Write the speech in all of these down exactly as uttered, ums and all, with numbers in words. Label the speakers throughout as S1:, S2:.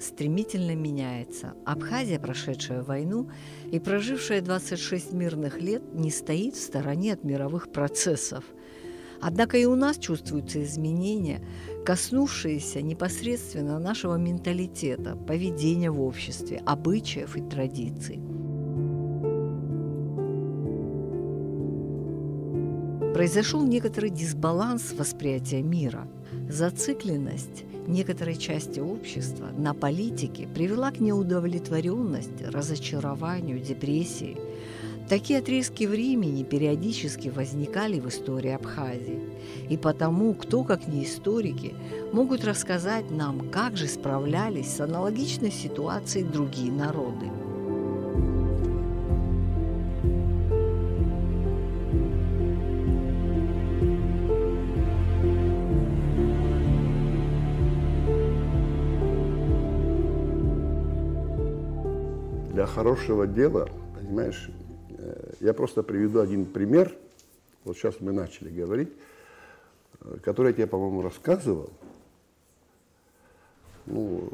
S1: стремительно меняется. Абхазия, прошедшая войну и прожившая двадцать шесть мирных лет, не стоит в стороне от мировых процессов. Однако и у нас чувствуются изменения, коснувшиеся непосредственно нашего менталитета, поведения в обществе, обычаев и традиций. Произошел некоторый дисбаланс восприятия мира. Зацикленность некоторой части общества на политике привела к неудовлетворенности, разочарованию, депрессии. Такие отрезки времени периодически возникали в истории Абхазии. И потому, кто, как не историки, могут рассказать нам, как же справлялись с аналогичной ситуацией другие народы.
S2: Для хорошего дела, понимаешь, я просто приведу один пример. Вот сейчас мы начали говорить, который я тебе, по-моему, рассказывал. Ну,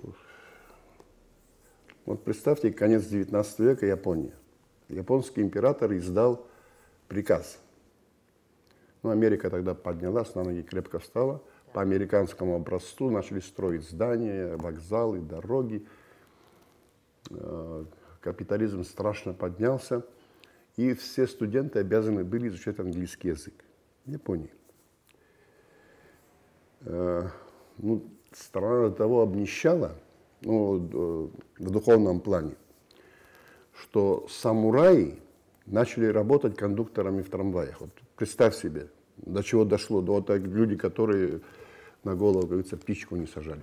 S2: вот представьте, конец девятнадцатого века, Япония. Японский император издал приказ. Ну, Америка тогда поднялась, на ноги крепко встала. По американскому образцу начали строить здания, вокзалы, дороги. Капитализм страшно поднялся, и все студенты обязаны были изучать английский язык в Японии. Э, ну, страна до того обнищала, ну, в духовном плане, что самураи начали работать кондукторами в трамваях. Вот представь себе, до чего дошло, до вот так, люди, которые на голову, как говорится, птичку не сажали.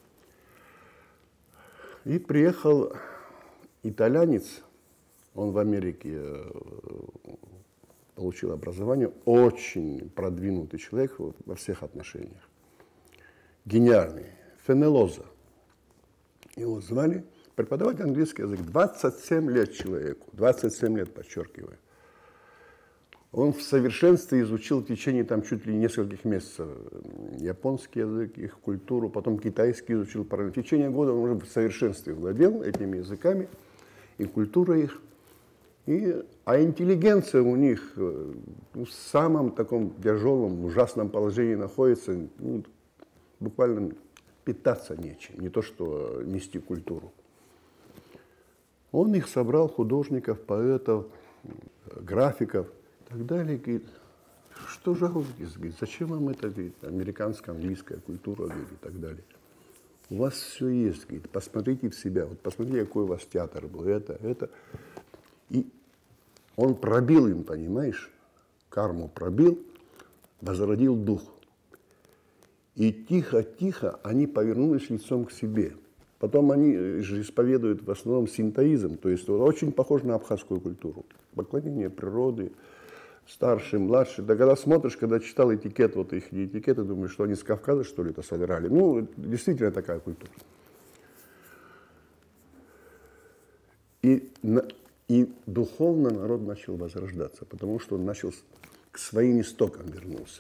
S2: И приехал итальянец, он в Америке получил образование, очень продвинутый человек во всех отношениях, гениальный, Фенелоза. Его звали, преподавать английский язык, двадцать семь лет человеку, двадцать семь лет, подчеркиваю. Он в совершенстве изучил в течение там чуть ли нескольких месяцев японский язык, их культуру, потом китайский изучил. В течение года он уже в совершенстве владел этими языками и культурой их. И, а интеллигенция у них ну, в самом таком тяжелом, ужасном положении находится, ну, буквально питаться нечем, не то что нести культуру. Он их собрал, художников, поэтов, графиков и так далее. Говорит, что жалуетесь? Говорит, зачем вам это, говорит, американская, английская культура, говорит, и так далее. У вас все есть, говорит, посмотрите в себя, вот посмотрите, какой у вас театр был, это, это. И он пробил им, понимаешь, карму пробил, возродил дух. И тихо-тихо они повернулись лицом к себе. Потом они же исповедуют в основном синтоизм, то есть очень похож на абхазскую культуру. Поклонение природы, старший, младший. Да когда смотришь, когда читал этикет, вот их этикеты, думаешь, что они с Кавказа, что ли, это собирали. Ну, действительно такая культура. И, и духовно народ начал возрождаться, потому что он начал к своим истокам вернулся.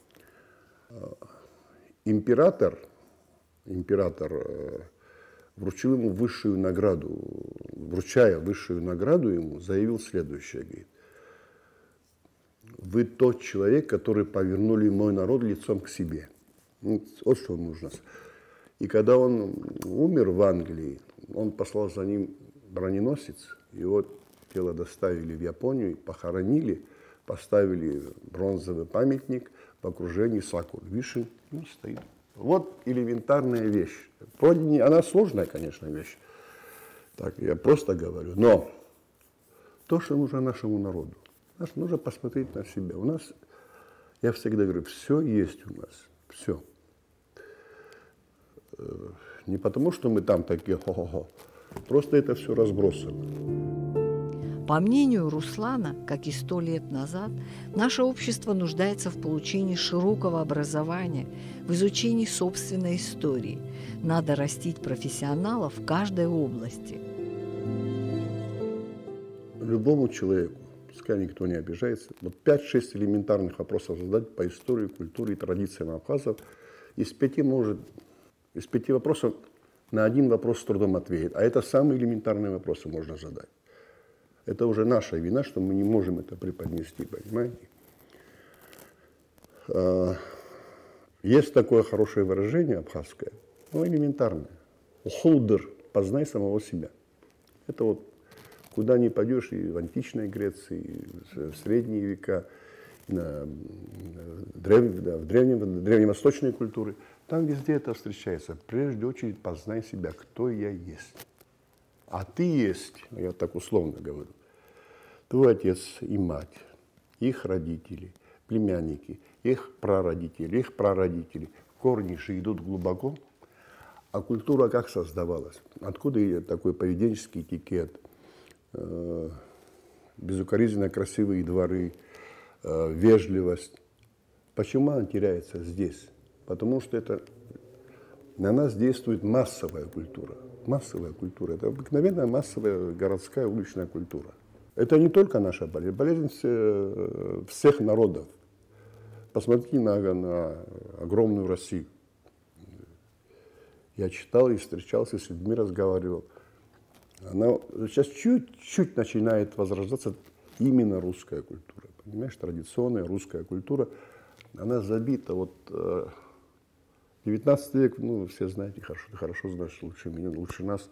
S2: Император, император вручил ему высшую награду, вручая высшую награду ему, заявил следующее, говорит, вы тот человек, который повернули мой народ лицом к себе. Вот что нужно. И когда он умер в Англии, он послал за ним броненосец, его тело доставили в Японию, похоронили, поставили бронзовый памятник в окружении сакур, вишен, ну, стоит. Вот элементарная вещь. Она сложная, конечно, вещь. Так, я просто говорю. Но то, что нужно нашему народу, нужно посмотреть на себя. У нас, я всегда говорю, все есть у нас. Все. Не потому, что мы там такие хо-хо-хо. Просто это все разбросано.
S1: По мнению Руслана, как и сто лет назад, наше общество нуждается в получении широкого образования, в изучении собственной истории. Надо растить профессионалов в каждой области.
S2: Любому человеку, пускай никто не обижается, вот пять-шесть элементарных вопросов задать по истории, культуре и традициям абхазов. Из пяти, может, из пяти вопросов на один вопрос с трудом ответит. А это самые элементарные вопросы можно задать. Это уже наша вина, что мы не можем это преподнести, понимаете? Есть такое хорошее выражение абхазское, ну, элементарное. Ухулдыр, познай самого себя. Это вот куда ни пойдешь, и в античной Греции, и в средние века, и на, древ, да, в древнем, древневосточной культуре, там везде это встречается. Прежде очередь познай себя, кто я есть. А ты есть, я так условно говорю, твой отец и мать, их родители, племянники, их прародители, их прародители. Корни же идут глубоко. А культура как создавалась? Откуда такой поведенческий этикет, э, безукоризненно красивые дворы, э, вежливость? Почему она теряется здесь? Потому что это на нас действует массовая культура. Массовая культура. Это обыкновенная массовая городская уличная культура. Это не только наша болезнь, болезнь всех народов. Посмотрите на, на огромную Россию. Я читал и встречался с людьми, разговаривал. Она сейчас чуть-чуть начинает возрождаться именно русская культура. Понимаешь, традиционная русская культура, она забита. Вот девятнадцатый век, ну, все знаете, хорошо, ты хорошо знаешь, лучше меня, лучше нас.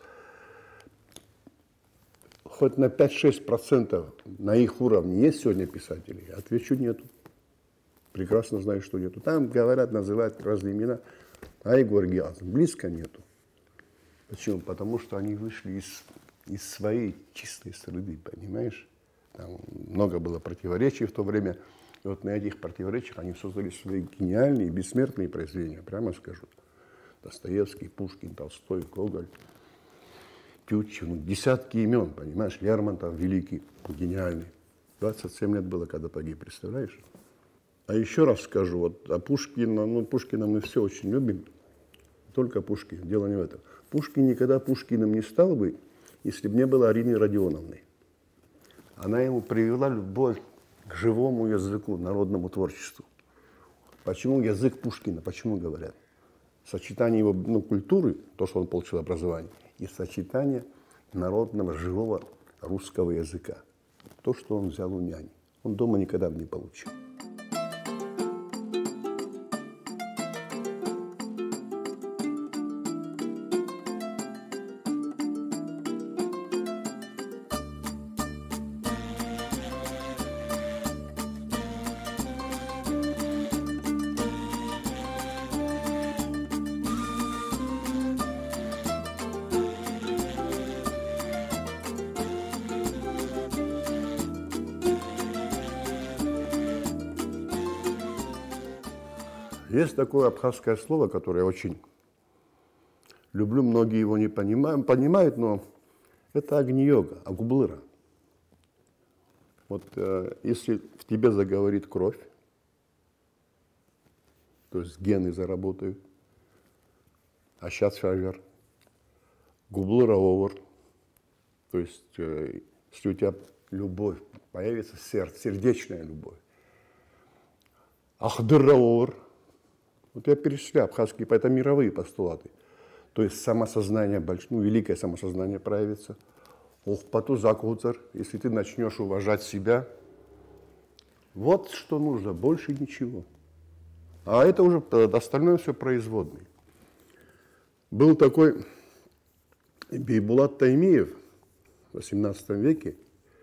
S2: Хоть на пять-шесть процентов на их уровне есть сегодня писатели? Отвечу, нету. Прекрасно знаю, что нету. Там говорят, называют разные имена. А Егор Георгиевич близко нету. Почему? Потому что они вышли из, из своей чистой среды, понимаешь? Там много было противоречий в то время. И вот на этих противоречиях они создали свои гениальные, бессмертные произведения, прямо скажу. Достоевский, Пушкин, Толстой, Гоголь, Тютчев, ну, десятки имен, понимаешь? Лермонтов великий, гениальный. двадцать семь лет было, когда погиб, представляешь? А еще раз скажу, вот о Пушкине, ну, Пушкина мы все очень любим, только Пушкин, дело не в этом. Пушкин никогда Пушкиным не стал бы, если бы не было Арины Родионовны. Она ему привела любовь к живому языку, народному творчеству. Почему язык Пушкина? Почему говорят? Сочетание его, ну, культуры, то, что он получил образование, и сочетание народного, живого русского языка. То, что он взял у няни. Он дома никогда бы не получил. Есть такое абхазское слово, которое я очень люблю, многие его не понимают, понимают, но это агни-йога, агублыра. Вот э, если в тебе заговорит кровь, то есть гены заработают, ащат шажар, гублыра овар, то есть э, если у тебя любовь, появится сердце, сердечная любовь, ахдырра овар. Вот я перечисляю абхазские, это мировые постулаты. То есть самосознание, ну, великое самосознание проявится. Ох, поту закуцар, если ты начнешь уважать себя. Вот что нужно, больше ничего. А это уже остальное все производное. Был такой Бейбулат Таймиев в восемнадцатом веке,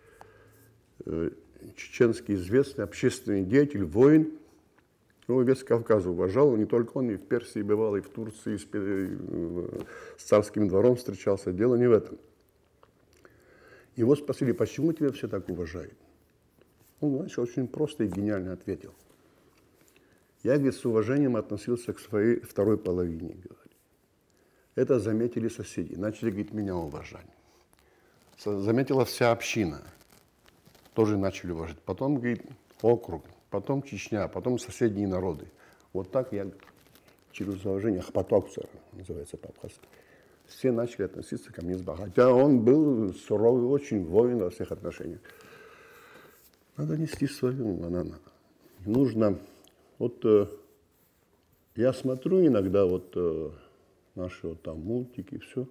S2: чеченский известный общественный деятель, воин. Его весь Кавказ уважал, не только он, и в Персии бывал, и в Турции, с царским двором встречался. Дело не в этом. Его спросили, почему тебя все так уважают? Он, знаешь, очень просто и гениально ответил. Я, говорит, с уважением относился к своей второй половине, говорит. Это заметили соседи, начали, говорит, меня уважать. Заметила вся община, тоже начали уважать. Потом, говорит, округ. Потом Чечня, потом соседние народы. Вот так я через уважение, ахпатокцер называется по-абхазски, все начали относиться ко мне с богатством. Хотя он был суровый очень воин во всех отношениях. Надо нести свою, она надо. Нужно, вот э, я смотрю иногда, вот, э, наши вот там мультики, все.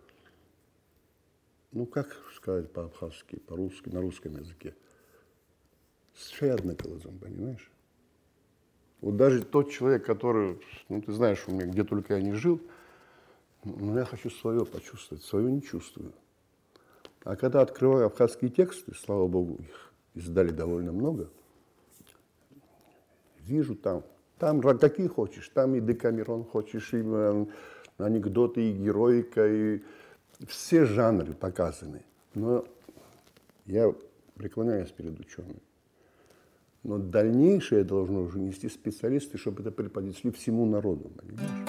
S2: Ну, как сказать по-абхазски, по-русски, на русском языке? Шеядный колозом, понимаешь? Вот даже тот человек, который, ну, ты знаешь, у меня где только я не жил, но я хочу свое почувствовать, свое не чувствую. А когда открываю абхазские тексты, слава богу, их издали довольно много, вижу там, там какие хочешь, там и Декамерон хочешь, и анекдоты, и героика, и все жанры показаны. Но я преклоняюсь перед учеными. Но дальнейшее должно уже нести специалисты, чтобы это преподнесли всему народу, понимаешь?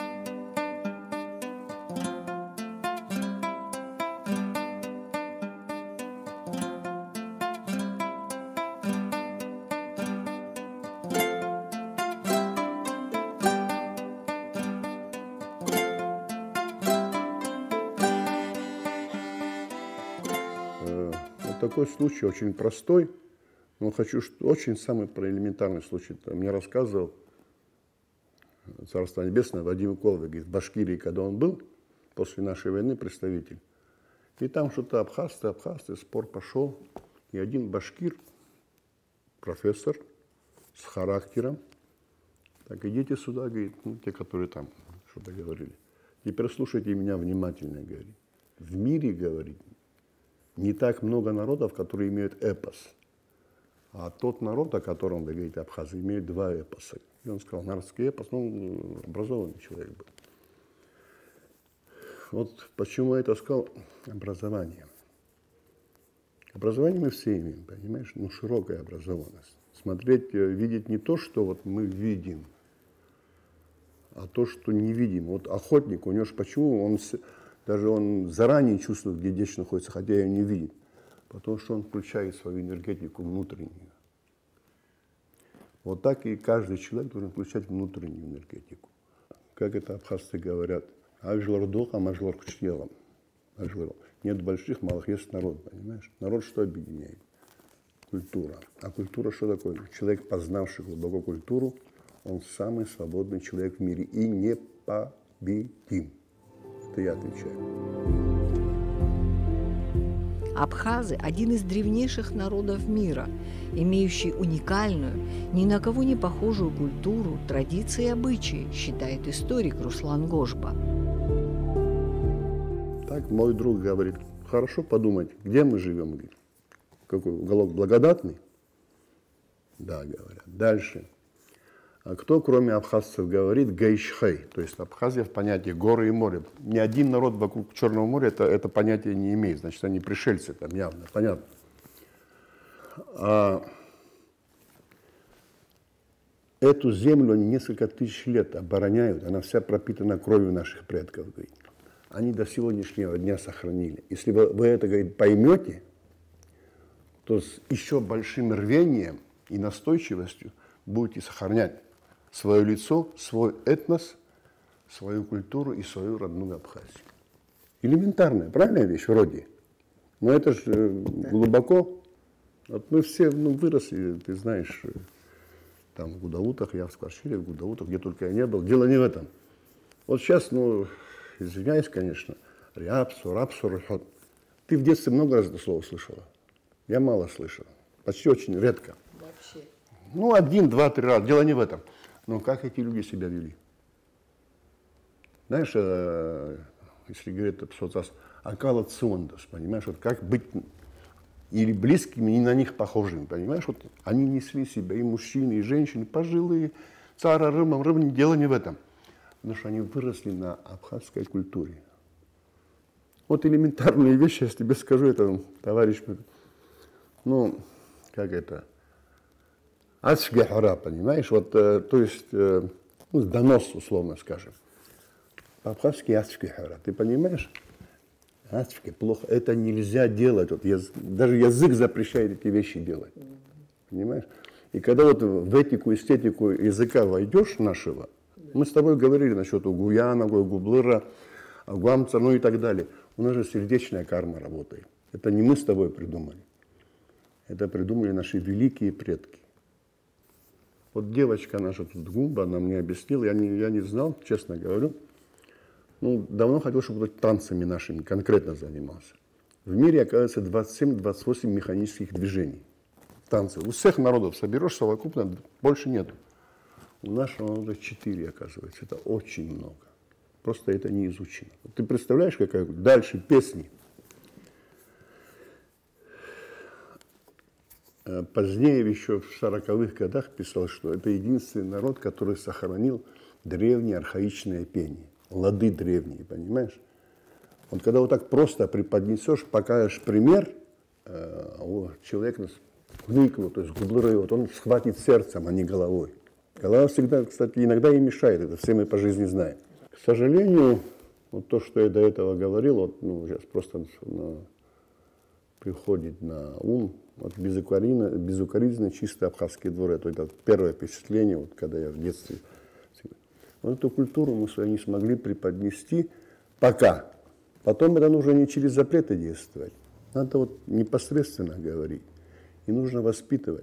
S2: Такой случай очень простой, но хочу, что очень самый элементарный случай. Мне рассказывал Царство Небесное Вадим Коловый, говорит, в Башкирии, когда он был, после нашей войны представитель, и там что-то абхазцы, абхазцы, спор пошел, и один башкир, профессор с характером, так идите сюда, говорит, ну, те, которые там что-то говорили, теперь слушайте меня внимательно, говорит, в мире, говорит, не так много народов, которые имеют эпос. А тот народ, о котором вы говорите, абхазы, имеет два эпоса. И он сказал, народский эпос, ну, образованный человек был. Вот почему я это сказал, образование. Образование мы все имеем, понимаешь? Ну, широкая образованность. Смотреть, видеть не то, что вот мы видим, а то, что не видим. Вот охотник, у него же почему он... Даже он заранее чувствует, где дичь находится, хотя ее не видит, потому что он включает свою энергетику внутреннюю. Вот так и каждый человек должен включать внутреннюю энергетику. Как это абхазцы говорят, нет больших, малых, есть народ, понимаешь? Народ что объединяет? Культура. А культура что такое? Человек, познавший глубоко культуру, он самый свободный человек в мире и непобедим. Я отвечаю.
S1: Абхазы – один из древнейших народов мира, имеющий уникальную, ни на кого не похожую культуру, традиции и обычаи, считает историк Руслан Гошба.
S2: Так мой друг говорит, хорошо подумать, где мы живем, говорит, какой уголок благодатный? Да, говорят. Дальше. А кто, кроме абхазцев, говорит гайшхай, то есть Абхазия в понятии горы и море. Ни один народ вокруг Черного моря это, это понятие не имеет, значит, они пришельцы там явно, понятно. А эту землю они несколько тысяч лет обороняют, она вся пропитана кровью наших предков, говорит. Они до сегодняшнего дня сохранили. Если вы, вы это, говорит, поймете, то с еще большим рвением и настойчивостью будете сохранять свое лицо, свой этнос, свою культуру и свою родную Абхазию. Элементарная, правильная вещь вроде. Но это же да. Глубоко. Вот мы все ну, выросли, ты знаешь, там в Гудаутах, я в квартире в Гудаутах, где только я не был. Дело не в этом. Вот сейчас, ну, извиняюсь, конечно, рябсу, рапсу, рахот. Ты в детстве много раз это слово слышала? Я мало слышал. Почти очень редко.
S1: Вообще.
S2: Ну, один, два, три раза. Дело не в этом. Но как эти люди себя вели? Знаешь, э, если говорить о соцас, акалациондос, понимаешь, вот как быть или близкими, и на них похожими, понимаешь? Вот они несли себя, и мужчины, и женщины, пожилые, цара, рымам, рымам, дело не в этом. Потому что они выросли на абхазской культуре. Вот элементарные вещи, я тебе скажу, это, товарищ, ну, как это... Ацгехара, понимаешь, вот, э, то есть, э, ну, донос, условно скажем. По-абхазски ацгехара, ты понимаешь? Ацгехара, плохо, это нельзя делать, вот, яз, даже язык запрещает эти вещи делать, понимаешь? И когда вот в этику, эстетику языка войдешь нашего, мы с тобой говорили насчет Угуяна, Гублыра, Агуамца, ну и так далее, у нас же сердечная карма работает. Это не мы с тобой придумали, это придумали наши великие предки. Вот девочка наша тут Гумба, она мне объяснила, я не, я не знал, честно говорю. Ну, давно хотел, чтобы танцами нашими конкретно занимался. В мире, оказывается, двадцать семь — двадцать восемь механических движений. Танцы. У всех народов соберешь совокупно, больше нет. У нашего народа четыре, оказывается. Это очень много. Просто это не изучено. Ты представляешь, какая дальше песни. Позднее, еще в сороковых годах, писал, что это единственный народ, который сохранил древнее архаичное пение. Лады древние, понимаешь? Вот когда вот так просто преподнесешь, покажешь пример, э, человек выкинул, то есть вот он схватит сердцем, а не головой. Голова всегда, кстати, иногда и мешает, это все мы по жизни знаем. К сожалению, вот то, что я до этого говорил, вот, ну, сейчас просто на, приходит на ум, вот безукоризненно, безукоризненно чистый абхазский двор, это, это первое впечатление, вот, когда я в детстве. Вот эту культуру мы свою не смогли преподнести пока. Потом это нужно не через запреты действовать, надо вот непосредственно говорить, и нужно воспитывать.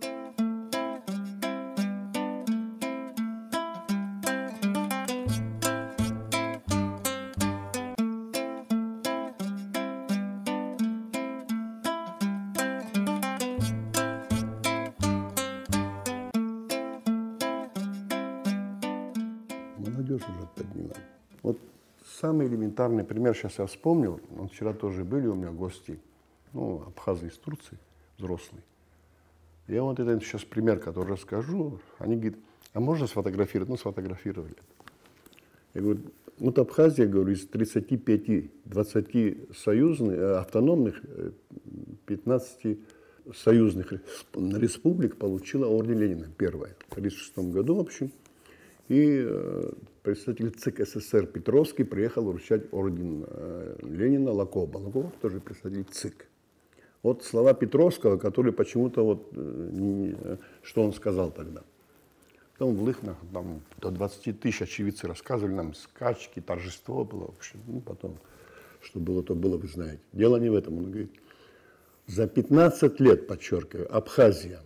S2: Молодежь уже поднимает. Вот самый элементарный пример, сейчас я вспомнил, он вчера тоже были у меня гости, ну, абхазы из Турции, взрослые. Я вот этот сейчас пример, который расскажу, они говорят, а можно сфотографировать? Ну, сфотографировали. Я говорю, вот Абхазия, говорю, из тридцати пяти — двадцати союзных, автономных, пятнадцати союзных республик получила орден Ленина, первая, в тридцать шестом году, в общем. И э, представитель ЦИК СССР Петровский приехал вручать орден э, Ленина Лакоба. Лакоба тоже представитель ЦИК. Вот слова Петровского, которые почему-то вот, э, не, э, что он сказал тогда. Там в Лыхнах там, до двадцати тысяч очевидцы рассказывали нам, скачки, торжество было. В общем, ну, потом, что было, то было, вы знаете. Дело не в этом. Он говорит, за пятнадцать лет, подчеркиваю, Абхазия,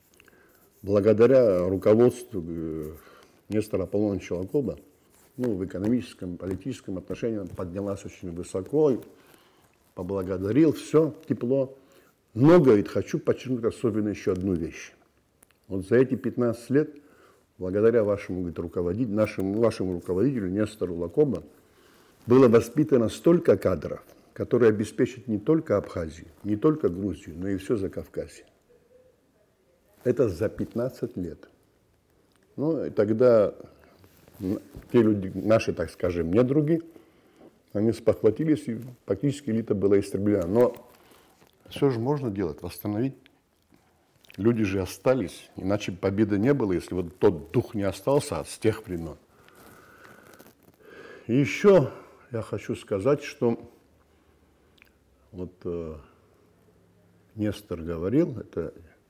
S2: благодаря руководству э, Нестора Аполлоновича Лакоба, ну, в экономическом, политическом отношении поднялась очень высоко, поблагодарил, все, тепло. Но, говорит, хочу подчеркнуть особенно еще одну вещь. Вот за эти пятнадцать лет, благодаря вашему, говорит, руководителю, нашему, вашему руководителю Нестору Лакоба, было воспитано столько кадров, которые обеспечат не только Абхазию, не только Грузию, но и все Закавказье. Это за пятнадцать лет. Ну, и тогда те люди, наши, так скажем, недруги, они спохватились, и практически элита была истреблена. Но все же можно делать, восстановить. Люди же остались, иначе победы не было, если вот тот дух не остался с тех времен. И еще я хочу сказать, что вот э, Нестор говорил, это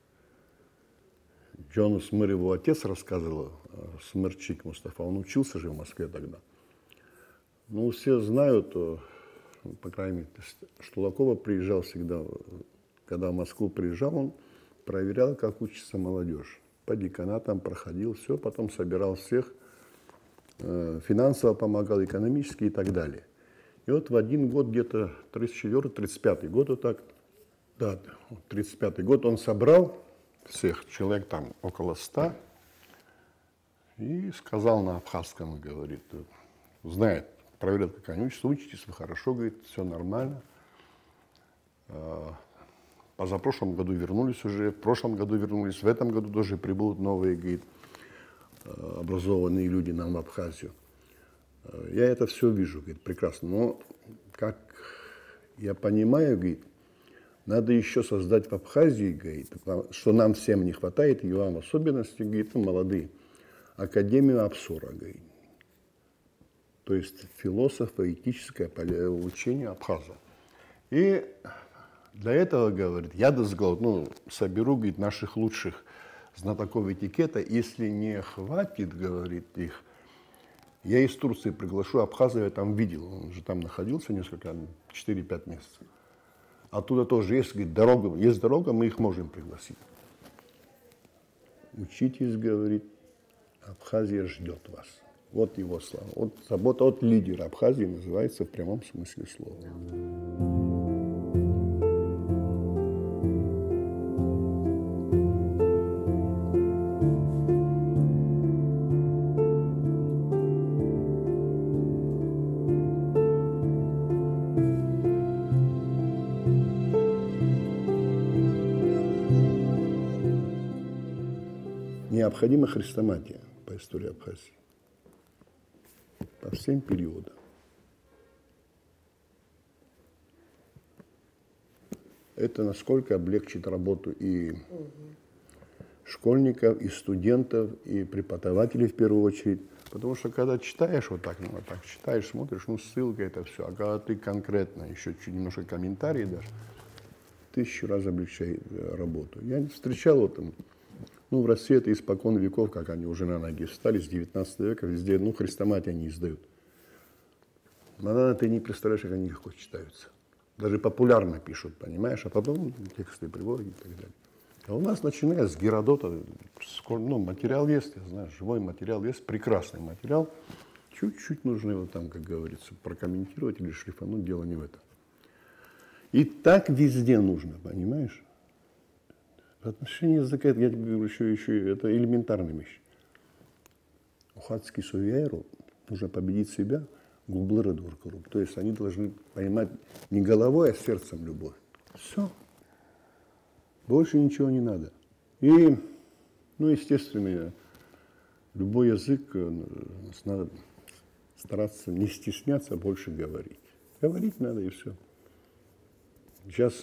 S2: Джону Смыр, его отец, рассказывал, Смырчик Мустафа, он учился же в Москве тогда. Ну, все знают, по крайней мере, что Лакоба приезжал всегда, когда в Москву приезжал, он проверял, как учится молодежь. По деканатам проходил, все, потом собирал всех, финансово помогал, экономически и так далее. И вот в один год, где-то тридцать четвёртый — тридцать пятый год, вот так, да, тридцать пятый год, он собрал всех, человек там около ста, и сказал на абхазском, говорит, знает, проверил, как они учатся, учитесь вы хорошо, говорит, все нормально. Позапрошлом году вернулись уже, в прошлом году вернулись, в этом году тоже прибудут новые, говорит, образованные люди нам в Абхазию. Я это все вижу, говорит, прекрасно, но, как я понимаю, говорит, надо еще создать в Абхазии, говорит, что нам всем не хватает, и вам в особенности, говорит, ну, молодые, Академию Апсура, говорит. То есть философо-этическое учение абхаза. И для этого, говорит, я ну, соберу, говорит, наших лучших знатоков этикета, если не хватит, говорит, их, я из Турции приглашу, абхаза я там видел, он же там находился несколько, четыре-пять месяцев. Оттуда тоже есть, говорит, дорога, есть дорога, мы их можем пригласить. Учитесь, говорит, Абхазия ждет вас. Вот его слова. Вот забота от лидера Абхазии называется в прямом смысле слова. Необходима хрестоматия по истории Абхазии. По всем периодам. Это насколько облегчит работу и школьников, и студентов, и преподавателей в первую очередь. Потому что когда читаешь вот так, ну, вот так читаешь, смотришь, ну ссылка это все. А когда ты конкретно еще чуть немножко комментарии дашь, тысячу раз облегчает работу. Я не встречал вот там. Ну, в России это испокон веков, как они уже на ноги встали, с девятнадцатого века, везде, ну, хрестоматии они издают. Но ты не представляешь, как они легко читаются. Даже популярно пишут, понимаешь, а потом тексты приводят и так далее. А у нас, начиная с Геродота, ну, материал есть, я знаю, живой материал есть, прекрасный материал. Чуть-чуть нужно его там, как говорится, прокомментировать или шлифануть, дело не в этом. И так везде нужно, понимаешь? В отношении языка, я тебе говорю, еще, еще это элементарная вещь. Ухадский суверу нужно победить себя, гублыры дуркоруб. То есть они должны понимать не головой, а сердцем любовь. Все. Больше ничего не надо. И, ну, естественно, любой язык надо стараться не стесняться, а больше говорить. Говорить надо и все. Сейчас...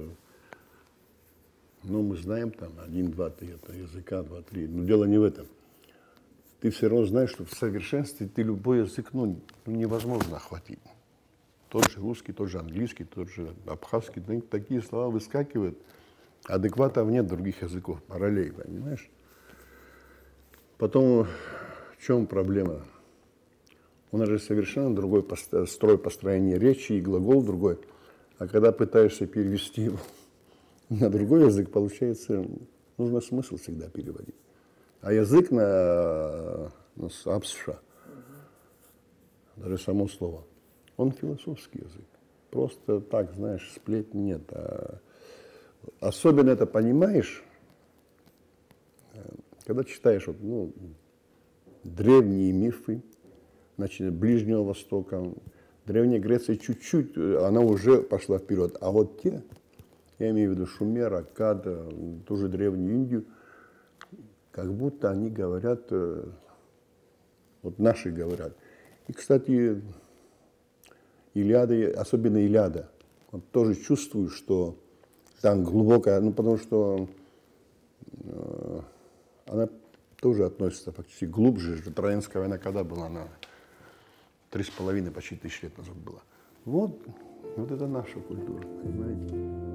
S2: Ну, мы знаем там один, два, три, это языка, два, три. Но дело не в этом. Ты все равно знаешь, что в совершенстве ты любой язык, ну, невозможно охватить. Тот же русский, тот же английский, тот же абхазский. Такие слова выскакивают. Адекватов нет других языков, параллелей, понимаешь? Потом, в чем проблема? У нас же совершенно другой строй построения речи и глагол другой. А когда пытаешься перевести его на другой язык, получается, нужно смысл всегда переводить. А язык на, на абсша, даже само слово, он философский язык. Просто так, знаешь, сплетни нет. А особенно это понимаешь, когда читаешь вот, ну, древние мифы, значит, Ближнего Востока, Древняя Греция чуть-чуть, она уже пошла вперед. А вот те, я имею в виду Шумер, Аккад, ту же Древнюю Индию, как будто они говорят, вот наши говорят. И, кстати, Илиада, особенно Илиада, вот тоже чувствую, что там глубокая, ну потому что э, она тоже относится фактически глубже. Троянская война когда была? Она три с половиной, почти тысячи лет назад была. Вот, вот это наша культура, понимаете?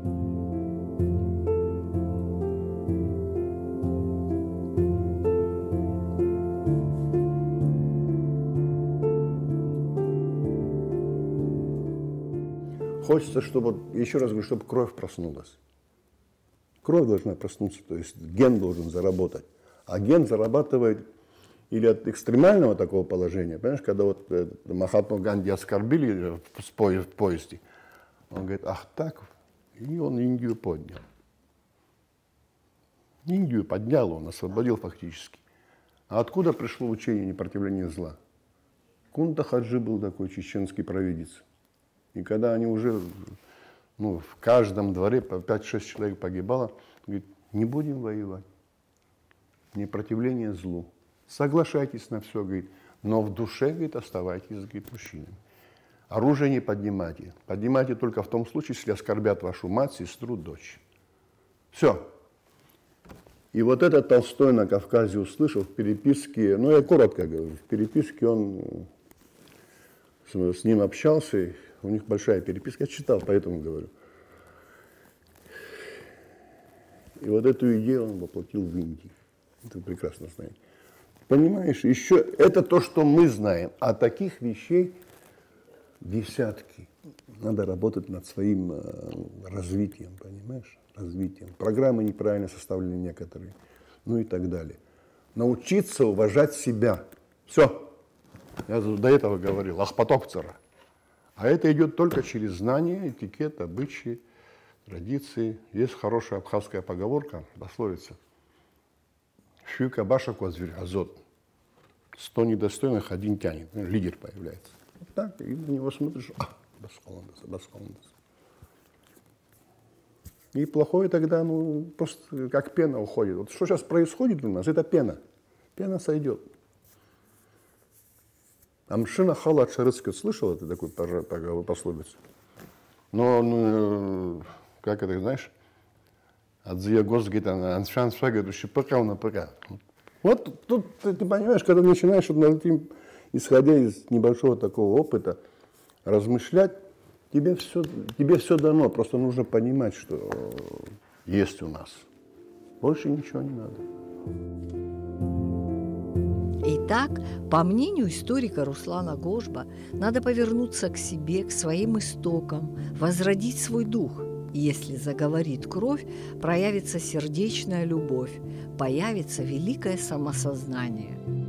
S2: Хочется, чтобы, еще раз говорю, чтобы кровь проснулась. Кровь должна проснуться, то есть ген должен заработать. А ген зарабатывает или от экстремального такого положения, понимаешь, когда вот э, Махатму Ганди оскорбили в, по, в поезде, он говорит, ах так, и он Индию поднял. Индию поднял, он освободил фактически. А откуда пришло учение непротивления зла? Кунта Хаджи был такой чеченский провидец. И когда они уже, ну, в каждом дворе по пять-шесть человек погибало, говорит, не будем воевать. Непротивление злу. Соглашайтесь на все, говорит, но в душе, говорит, оставайтесь, говорит, мужчинами. Оружие не поднимайте. Поднимайте только в том случае, если оскорбят вашу мать, сестру, дочь. Все. И вот этот Толстой на Кавказе услышал в переписке, ну, я коротко говорю, в переписке он с ним общался, у них большая переписка, я читал, поэтому говорю. И вот эту идею он воплотил в Индии. Это прекрасно знаете. Понимаешь, еще это то, что мы знаем, а таких вещей десятки. Надо работать над своим развитием, понимаешь, развитием. Программы неправильно составлены некоторые, ну и так далее. Научиться уважать себя. Все. Я до этого говорил, ахпатокцера. А это идет только через знание, этикет, обычаи, традиции. Есть хорошая абхазская поговорка, пословица. Шюка башаку зверь азот. Сто недостойных один тянет. Лидер появляется. Вот так, и на него смотришь, а, басхоландас, басхоландас. И плохое тогда, ну, просто как пена уходит. Вот что сейчас происходит у нас, это пена. Пена сойдет. Амшина хала Шарыцкая, слышал это такую пословицу? Но, ну, как это, знаешь, отзывая гос, говорит, аншан шага, души пыкал на пыка. Вот тут ты, ты понимаешь, когда начинаешь над этим, исходя из небольшого такого опыта, размышлять, тебе все, тебе все дано, просто нужно понимать, что есть у нас. Больше ничего не надо.
S1: Итак, по мнению историка Руслана Гожба, надо повернуться к себе, к своим истокам, возродить свой дух. И если заговорит кровь, проявится сердечная любовь, появится великое самосознание.